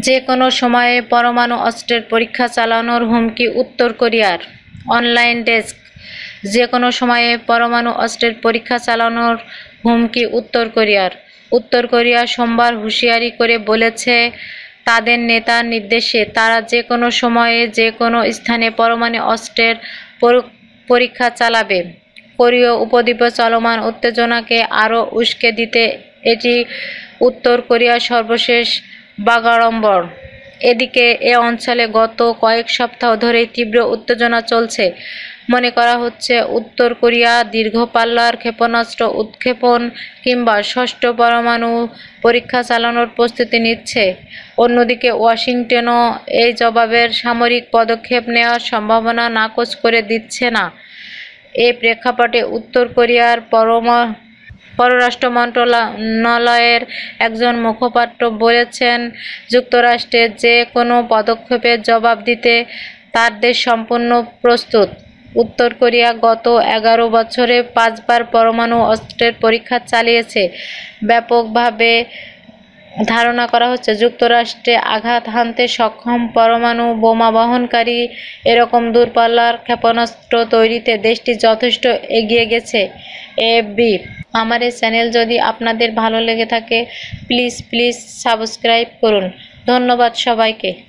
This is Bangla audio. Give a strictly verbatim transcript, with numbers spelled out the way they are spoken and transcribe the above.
যে কোনো সময়ে পরমাণু অস্ত্রের পরীক্ষা চালানোর হুমকি উত্তর কোরিয়ার। Online desk. যে কোনো সময়ে পরমাণু অস্ত্রের পরীক্ষা চালানোর হুমকি উত্তর কোরিয়ার। উত্তর কোরিয়া সোমবার হুঁশিয়ারি করে বলেছে, তাদের নেতার নির্দেশে তারা যে কোনো সময়ে যে কোনো স্থানে পরমাণু অস্ত্রের পরীক্ষা চালাবে। কোরীয় উপদ্বীপে চলমান উত্তেজনাকে আরও উস্কে দিতে এটি উত্তর কোরিয়ার সর্বশেষ বাগাড়ম্বর। এদিকে এ অঞ্চলে গত কয়েক সপ্তাহ ধরেই তীব্র উত্তেজনা চলছে। মনে করা হচ্ছে, উত্তর কোরিয়া দীর্ঘ পাল্লার ক্ষেপণাস্ত্র উৎক্ষেপণ কিংবা ষষ্ঠ পরমাণু পরীক্ষা চালানোর প্রস্তুতি নিচ্ছে। অন্যদিকে ওয়াশিংটনও এই জবাবের সামরিক পদক্ষেপ নেওয়ার সম্ভাবনা নাকচ করে দিচ্ছে না। এ প্রেক্ষাপটে উত্তর কোরিয়ার পরমা পররাষ্ট্র মন্ত্রণালয়ের একজন মুখপাত্র বলেছেন, যুক্তরাষ্ট্রের যে কোনো পদক্ষেপের জবাব দিতে তার দেশ সম্পূর্ণ প্রস্তুত। উত্তর কোরিয়া গত এগারো বছরে পাঁচবার পরমাণু অস্ত্রের পরীক্ষা চালিয়েছে। ব্যাপকভাবে ধারণা করা হচ্ছে, যুক্তরাষ্ট্রে আঘাত হানতে সক্ষম পরমাণু বোমা বহনকারী এরকম দূরপাল্লার ক্ষেপণাস্ত্র তৈরিতে দেশটি যথেষ্ট এগিয়ে গেছে। এএফপি। আমার এই চ্যানেল যদি আপনাদের ভালো লেগে থাকে, প্লিজ প্লিজ সাবস্ক্রাইব করুন। ধন্যবাদ সবাইকে।